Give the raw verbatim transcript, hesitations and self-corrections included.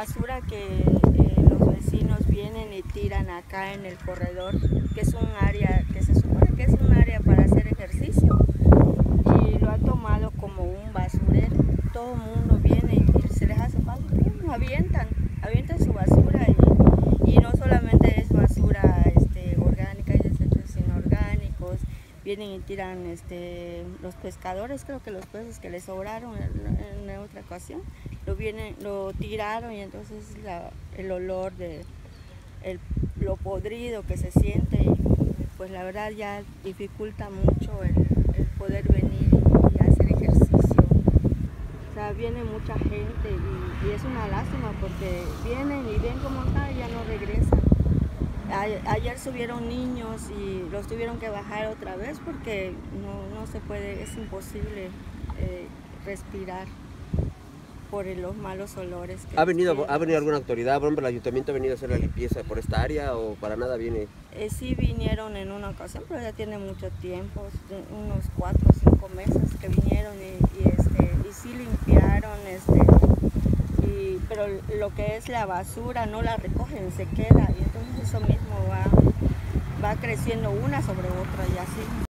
Basura que eh, los vecinos vienen y tiran acá en el corredor, que es un área que se supone que es un área para hacer ejercicio, y lo han tomado como un basurero. Todo el mundo viene y se les hace falta, avientan, avientan su basura, y, y no solamente es basura este, orgánica y desechos inorgánicos. Vienen y tiran este, los pescadores, creo que los peces que les sobraron en, en otra ocasión, lo, vienen, lo tiraron, y entonces la, el olor de el, lo podrido que se siente, y pues la verdad ya dificulta mucho el, el poder venir y hacer ejercicio. O sea, viene mucha gente y, y es una lástima porque vienen y ven cómo está y ya no regresan. Ayer subieron niños y los tuvieron que bajar otra vez porque no, no se puede, es imposible eh, respirar por los malos olores que ¿Ha venido, tienen. ¿Ha venido alguna autoridad? Por ejemplo, ¿el ayuntamiento ha venido a hacer la limpieza por esta área o para nada viene? Eh, sí vinieron en una ocasión, pero ya tiene mucho tiempo, unos cuatro o cinco meses que vinieron y, y, este, y sí limpiaron, este, y, pero lo que es la basura no la recogen, se queda, y entonces eso mismo va, va creciendo una sobre otra y así.